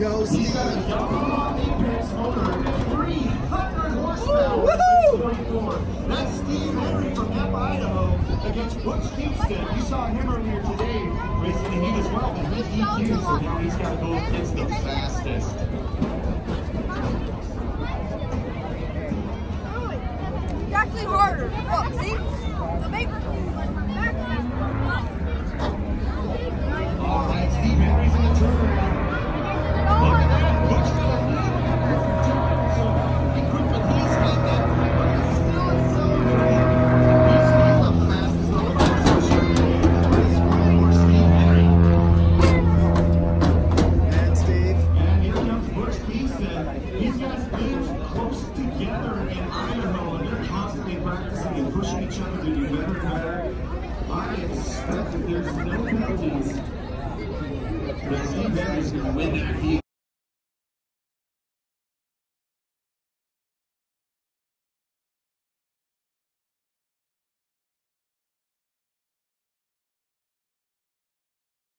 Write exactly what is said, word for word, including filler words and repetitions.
go, Steve. He's got a Yamaha Apex motor, three hundred horsepower. Woohoo! That's Steve Henry from Yep, Idaho against Butch Kingston. You saw him earlier today racing the heat as well, but he E Q'd, so now he's got to go against the fastest. It's actually harder. Look, see? The paper. All right, Steve Henry's in the turnaround. Look at that. Butch got a lead over turn, so he couldn't, but he's got that quick, but he's still accelerating. He's still the fastest on the position today. Race one for Steve Henry. And Steve. And here comes Butch Kingston. He's got his teams close together in Idaho, and they're constantly practicing and pushing each other to do better and better. I expect that there's no penalties. But Steve Henry's going to win that heat.